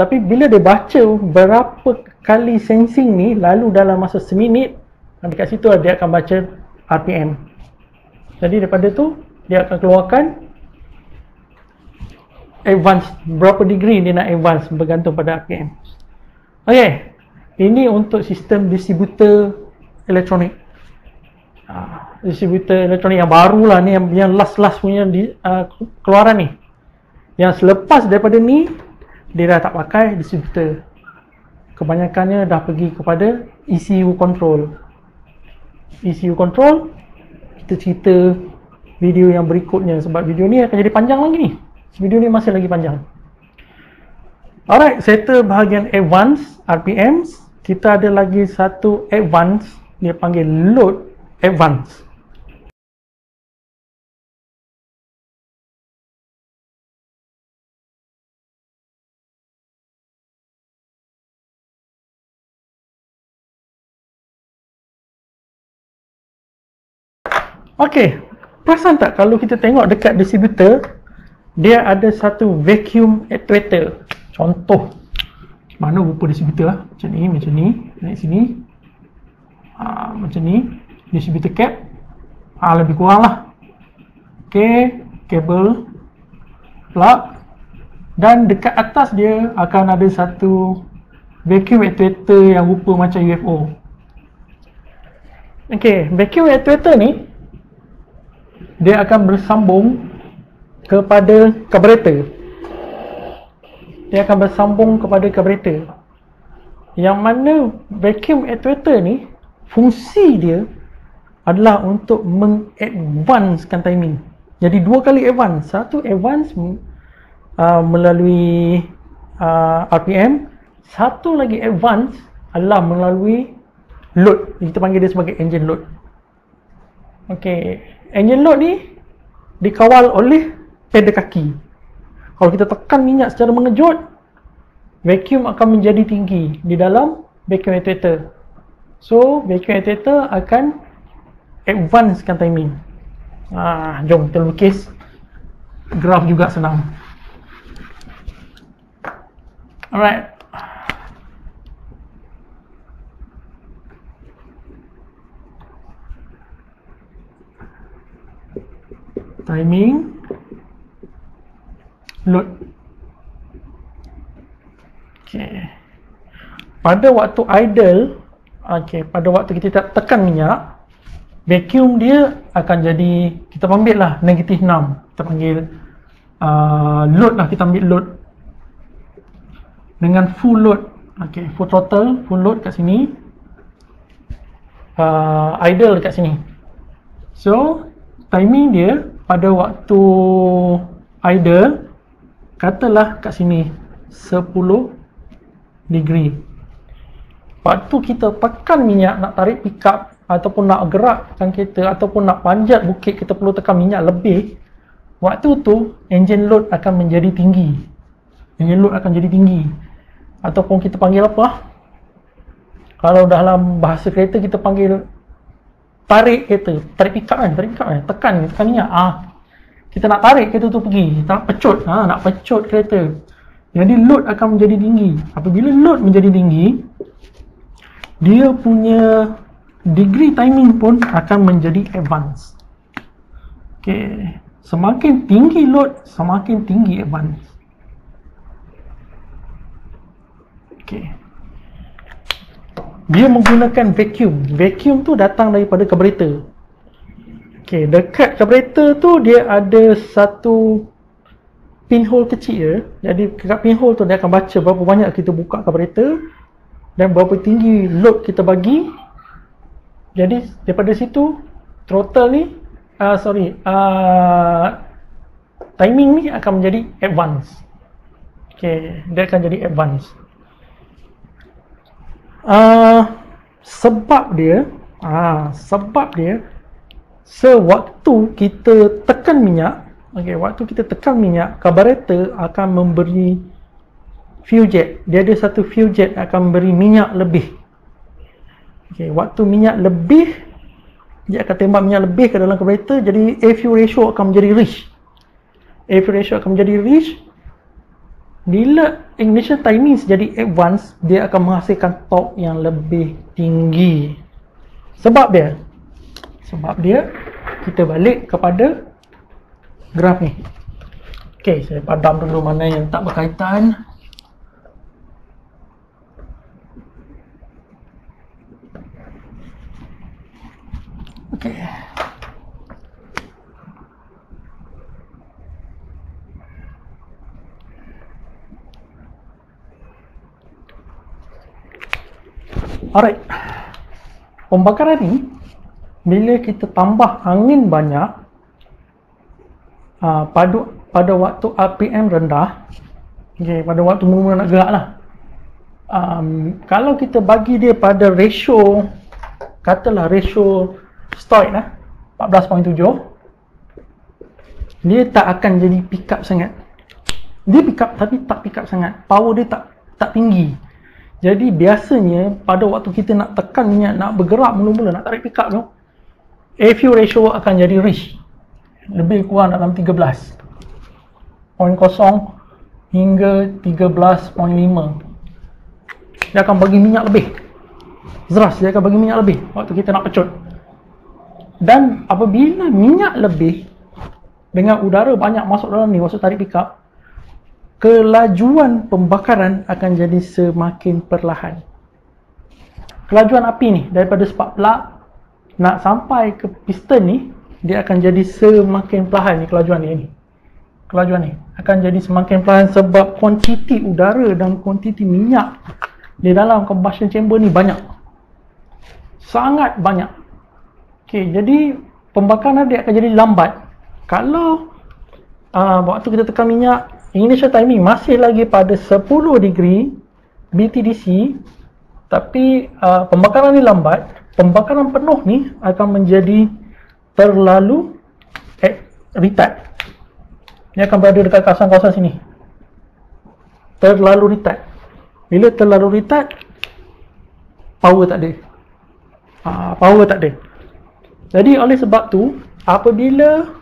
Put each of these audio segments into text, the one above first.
Tapi bila dia baca berapa kali sensing ni lalu dalam masa seminit, dekat situ dia akan baca RPM. Jadi daripada tu dia akan keluarkan advance, berapa degree dia nak advance bergantung pada RPM. Okey, ini untuk sistem distributor elektronik. Distributor elektronik yang baru lah ni, yang last punya keluaran ni. Yang selepas daripada ni dia dah tak pakai distributor. Kebanyakannya dah pergi kepada ECU control. ECU control, kita cerita video yang berikutnya sebab video ni akan jadi panjang lagi ni. Video ni masih lagi panjang. Alright, settle bahagian advance RPMs. Kita ada lagi satu advance, dia panggil load advance. Okey, perasan tak kalau kita tengok dekat distributor, dia ada satu vacuum actuator. Contoh, mana rupa distributor lah. Macam ni, naik sini. Macam ni, distributor cap. Lebih kurang lah. Okey, kabel, plug. Dan dekat atas dia akan ada satu vacuum actuator yang rupa macam UFO. Okey, vacuum actuator ni dia akan bersambung kepada karburator. Dia akan bersambung kepada karburator. Yang mana vacuum actuator ni, fungsi dia adalah untuk mengadvancekan timing. Jadi dua kali advance. Satu advance melalui RPM. Satu lagi advance adalah melalui load. Kita panggil dia sebagai engine load. Okey, engine load ni dikawal oleh pedal kaki. Kalau kita tekan minyak secara mengejut, vacuum akan menjadi tinggi di dalam vacuum actuator. So, vacuum actuator akan advancekan timing. Jom kita lukis graf juga senang. Alright. Timing, load. Okay. Pada waktu idle, pada waktu kita tekan minyak, vacuum dia akan jadi, kita ambil lah negatif 6. Kita panggil load lah, kita ambil load dengan full load. Full throttle, full load kat sini, idle dekat sini. So, timing dia pada waktu idle, katalah kat sini 10 degree. Waktu kita tekan minyak nak tarik pickup ataupun nak gerakkan kereta ataupun nak panjat bukit, kita perlu tekan minyak lebih. Waktu tu engine load akan menjadi tinggi. Engine load akan jadi tinggi. Ataupun kita panggil apa? Kalau dalam bahasa kereta kita panggil tarik kereta, tarik pickup kan, tekan minyak. Kita nak tarik kereta tu pergi, kita nak pecut, nak pecut kereta. Jadi load akan menjadi tinggi. Apabila load menjadi tinggi, dia punya degree timing pun akan menjadi advance. Okey, semakin tinggi load, semakin tinggi advance. Okey. Dia menggunakan vacuum. Vacuum tu datang daripada karburator. Okey, dekat karburator tu dia ada satu pinhole kecil je. Jadi dekat pinhole tu dia akan baca berapa banyak kita buka karburator dan berapa tinggi load kita bagi. Jadi daripada situ throttle ni timing ni akan menjadi advance. Okey, dia akan jadi advance. Sebab dia sewaktu kita tekan minyak, waktu kita tekan minyak, karburator akan memberi fuel jet. Dia ada satu fuel jet akan memberi minyak lebih. Waktu minyak lebih, dia akan tembak minyak lebih ke dalam karburator, jadi air fuel ratio akan menjadi rich. Air fuel ratio akan menjadi rich. Bila ignition timing jadi advance, dia akan menghasilkan torque yang lebih tinggi. Sebab dia kita balik kepada graf ni. Okey, saya padam dulu mana yang tak berkaitan. Okey. Alright. Pembakaran ni bila kita tambah angin banyak pada waktu RPM rendah, okay, pada waktu mula-mula nak gerak lah, kalau kita bagi dia pada ratio, katalah ratio Stoid lah 14.7, dia tak akan jadi pick up sangat. Dia pick up tapi tak pick up sangat, power dia tak tinggi. Jadi biasanya pada waktu kita nak tekan minyak, nak bergerak mula-mula, nak tarik pick up tu, AFU ratio akan jadi rich, lebih kurang dalam 13.0 hingga 13.5. Dia akan bagi minyak lebih, zeras dia akan bagi minyak lebih waktu kita nak pecut. Dan apabila minyak lebih dengan udara banyak masuk dalam ni, waktu tarik pick up, kelajuan pembakaran akan jadi semakin perlahan. Kelajuan api ni daripada spark plug nak sampai ke piston ni, dia akan jadi semakin perlahan ni. Kelajuan ni akan jadi semakin perlahan sebab kuantiti udara dan kuantiti minyak di dalam combustion chamber ni banyak, sangat banyak. Okey, jadi pembakaran dia akan jadi lambat. Kalau waktu kita tekan minyak, ignition timing masih lagi pada 10 degree BTDC, tapi pembakaran ni lambat, pembakaran penuh ni akan menjadi terlalu retard. Dia akan berada dekat kawasan-kawasan sini, terlalu retard. Bila terlalu retard, power tak ada. Jadi oleh sebab tu, apabila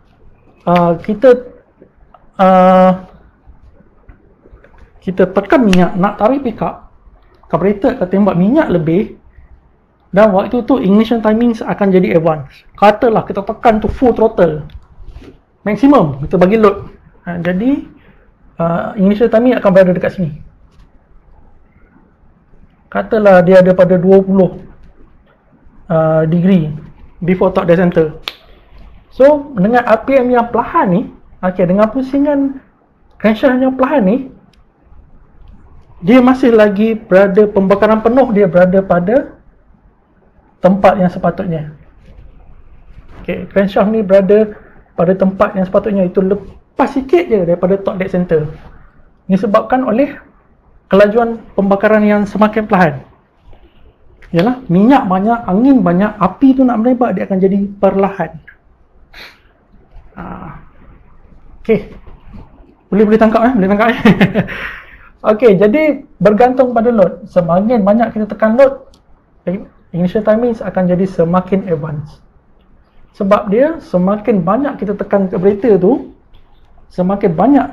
kita tekan minyak nak tarik pick up, carburetor akan tembak minyak lebih, dan waktu tu ignition timing akan jadi advance. Katalah kita tekan tu full throttle, maksimum kita bagi load, jadi ignition timing akan berada dekat sini. Katalah dia ada pada 20 degree before torque dead center. So dengan RPM yang perlahan ni, dengan pusingan crankshaft yang perlahan ni, dia masih lagi berada, pembakaran penuh dia berada pada tempat yang sepatutnya. Crankshaft ni berada pada tempat yang sepatutnya, itu lepas sikit je daripada torque dead center. Ini disebabkan oleh kelajuan pembakaran yang semakin perlahan. Yalah, minyak banyak, angin banyak, api tu nak menembak, dia akan jadi perlahan. Boleh tangkap boleh tangkap. Okey, jadi bergantung pada load. Semakin banyak kita tekan load, ignition timing akan jadi semakin advance. Sebab dia semakin banyak kita tekan carburetor tu, semakin banyak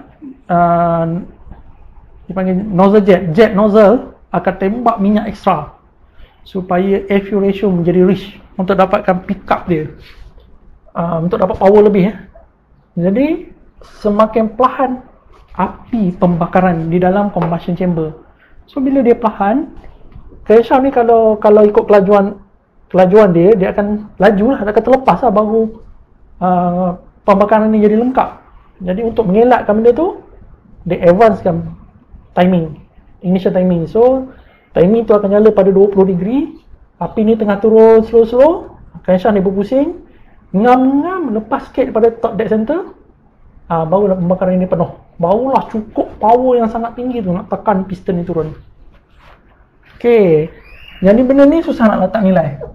dipanggil nozzle jet nozzle akan tembak minyak ekstra supaya AFU ratio menjadi rich untuk dapatkan pick up dia, untuk dapat power lebih. Jadi semakin perlahan api pembakaran di dalam combustion chamber. So bila dia perlahan, crankshaft ni kalau ikut kelajuan dia akan laju lah, akan terlepas lah baru pembakaran ni jadi lengkap. Jadi untuk mengelakkan benda tu, dia advancekan timing, ignition timing. So timing tu akan nyala pada 20 degree, api ni tengah turun slow, crankshaft ni berpusing, ngam-ngam lepas sikit daripada torque dead center, barulah pembakaran ini penuh. Barulah cukup power yang sangat tinggi tu nak tekan piston ni turun. Okey, jadi benda ni susah nak letak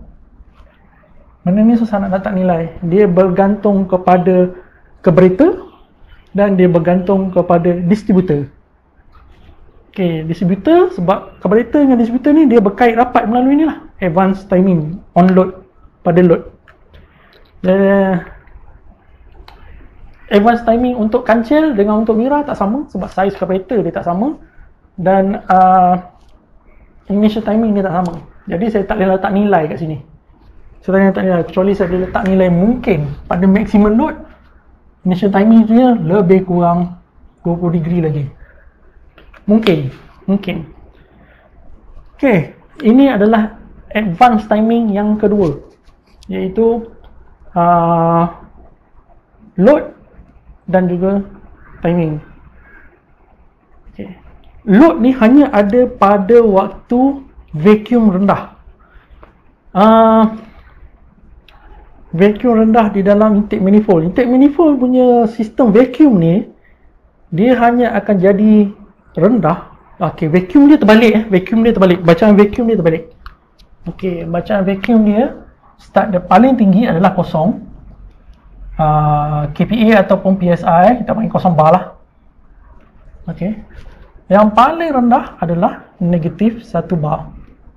nilai. Dia bergantung kepada carburetor dan dia bergantung kepada distributor. Okey, distributor, sebab carburetor dengan distributor ni dia berkait rapat melalui ni lah, advance timing on load pada load. advance timing untuk kancil dengan untuk Mira tak sama sebab saiz carburetor dia tak sama, dan initial timing dia tak sama. Jadi saya tak boleh letak nilai kat sini. Saya tak boleh letak nilai, kecuali saya boleh letak nilai mungkin pada maximum load initial timing dia lebih kurang 20 degree lagi. Mungkin. Okey, ini adalah advance timing yang kedua, iaitu load dan juga timing. Okay. Load ni hanya ada pada waktu vacuum rendah. Vacuum rendah di dalam intake manifold. Intake manifold punya sistem vacuum ni, dia hanya akan jadi rendah. Okey, vacuum dia terbalik. Bacaan vacuum dia terbalik. Okey, bacaan vacuum dia start dia paling tinggi adalah kosong. KPA ataupun PSI kita panggil 0 bar lah. Okey. Yang paling rendah adalah negatif 1 bar.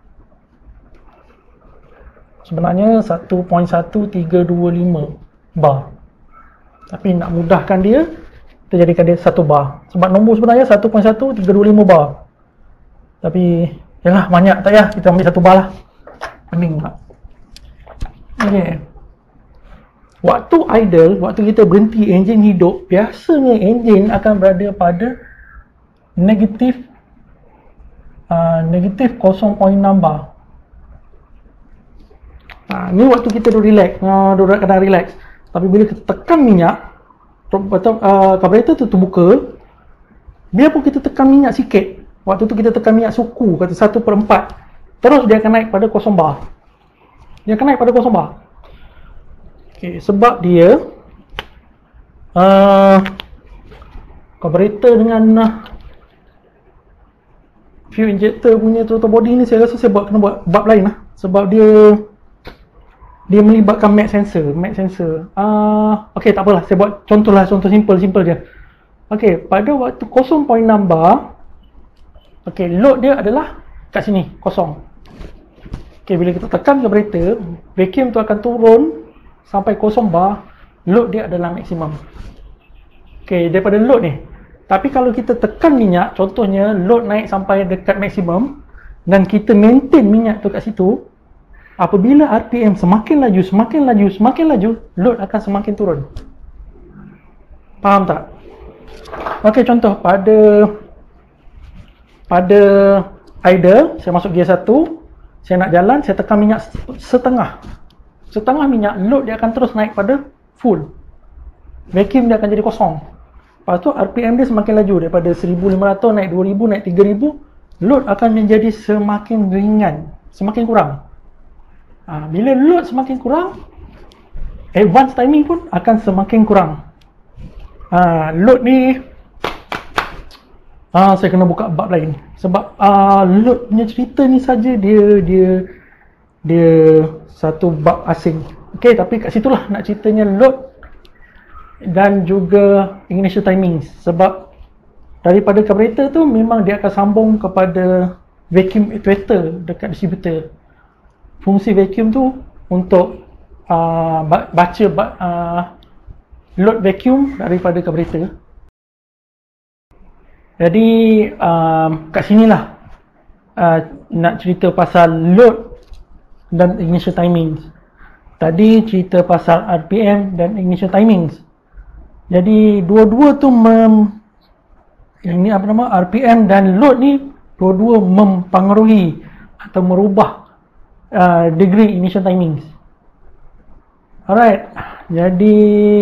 Sebenarnya 1.1325 bar. Tapi nak mudahkan dia, kita jadikan dia 1 bar. Sebab nombor sebenarnya 1.1325 bar. Tapi yalah banyak, tak payah kita ambil 1 bar lah. Pening pula. Okey. Waktu idle, waktu kita berhenti enjin hidup, biasanya enjin akan berada pada negatif 0.6 bar. Ni waktu kita dah relax, dah kena relax. Tapi bila kita tekan minyak, carburetor tu terbuka, biarpun kita tekan minyak sikit, waktu tu kita tekan minyak suku, kata 1/4, terus dia akan naik pada 0 bar. Okay, sebab dia carburetor dengan fuel injector punya throttle body ni, saya rasa saya kena buat bab lain lah. Sebab dia melibatkan mag sensor. Okay, tak apalah, saya buat contoh simple je. Okay, pada waktu 0.6 bar, okay, load dia adalah kat sini, kosong. Okay, bila kita tekan carburetor, vacuum tu akan turun sampai 0 bar, load dia adalah maksimum. Okay, daripada load ni. Tapi kalau kita tekan minyak, contohnya load naik sampai dekat maksimum dan kita maintain minyak tu kat situ, apabila RPM semakin laju, load akan semakin turun. Faham tak? Okay, contoh pada idle, saya masuk gear 1, saya nak jalan, saya tekan minyak setengah minyak, load dia akan terus naik pada full. Vacuum dia akan jadi kosong. Lepas tu RPM dia semakin laju, daripada 1500 naik 2000, naik 3000, load akan menjadi semakin ringan, semakin kurang. Bila load semakin kurang, advance timing pun akan semakin kurang. Load ni saya kena buka bab lain. Sebab load punya cerita ni saja dia satu bab asing. Okay, tapi kat situlah nak ceritanya load dan juga ignition timing. Sebab daripada carburetor tu memang dia akan sambung kepada vacuum actuator dekat distributor. Fungsi vacuum tu untuk baca load vacuum daripada carburetor. Jadi kat sinilah nak cerita pasal load dan ignition timing. Tadi cerita pasal RPM dan ignition timing. Jadi dua-dua tu yang ni apa nama, RPM dan load ni dua-dua mempengaruhi atau merubah degree ignition timing. Alright, jadi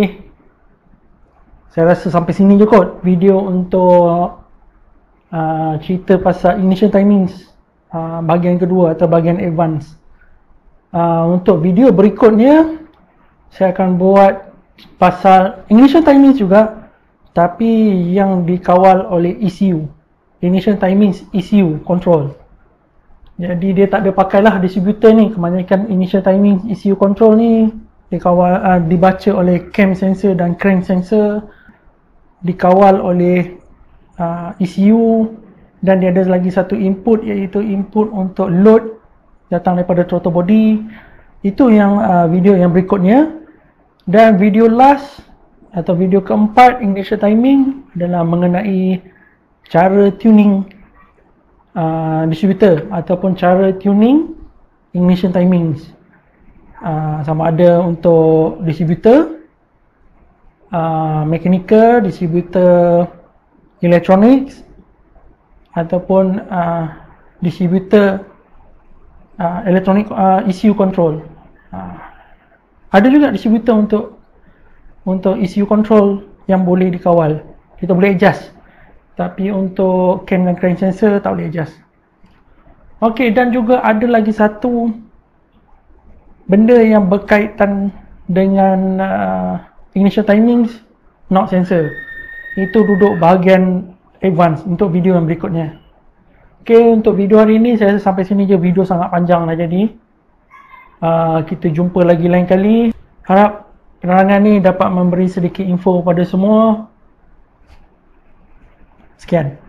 saya rasa sampai sini je kot video untuk cerita pasal ignition timing bahagian kedua atau bahagian advance. Untuk video berikutnya saya akan buat pasal ignition timing juga, tapi yang dikawal oleh ECU, ignition timing ECU control. Jadi dia tak ada pakailah distributor ni. Kebanyakan ignition timing ECU control ni dikawal, dibaca oleh cam sensor dan crank sensor, dikawal oleh ECU, dan dia ada lagi satu input, iaitu input untuk load datang daripada throttle body. Itu yang video yang berikutnya. Dan video last atau video keempat, ignition timing, adalah mengenai cara tuning distributor ataupun cara tuning ignition timings. Sama ada untuk distributor, mechanical, distributor electronics, ataupun distributor electronic ECU control. Ada juga distributor untuk ECU control yang boleh dikawal, kita boleh adjust. Tapi untuk cam dan crank sensor tak boleh adjust. Okey, dan juga ada lagi satu benda yang berkaitan dengan ignition timings, knock sensor. Itu duduk bahagian advance untuk video yang berikutnya. Okey, untuk video hari ini saya sampai sini je, video sangat panjang dah jadi. Kita jumpa lagi lain kali. Harap penerangan ni dapat memberi sedikit info pada semua. Sekian.